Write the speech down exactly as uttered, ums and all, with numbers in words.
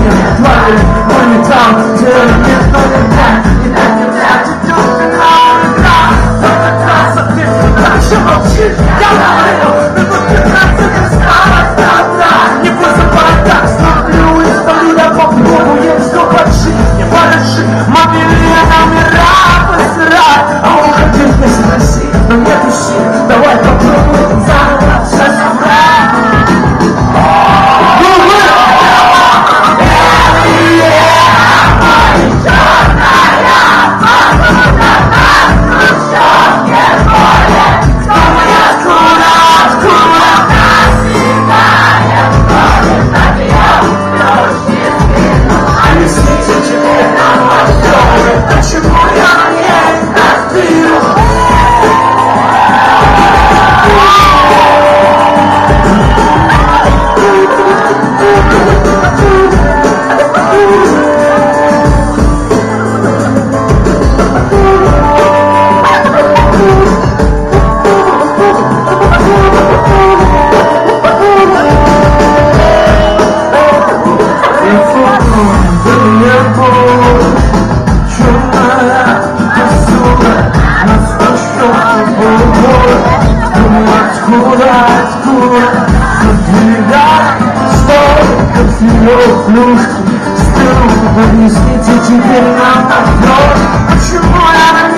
мне твои улетал, теперь никто нельзя, не дай нельзя, чуть-чуть не нравится. Этот раз ответ, раньше молчишь, я говорил, но тут пятнадцать не осталось, да-да. Не вызывай так, смотрю и стою, я попробую, есть что больших, не больших, мобильные номера посирать, а он хотел не спросить, но нет уши, давай попробуем заново все собрать. Объясните теперь нам, почему я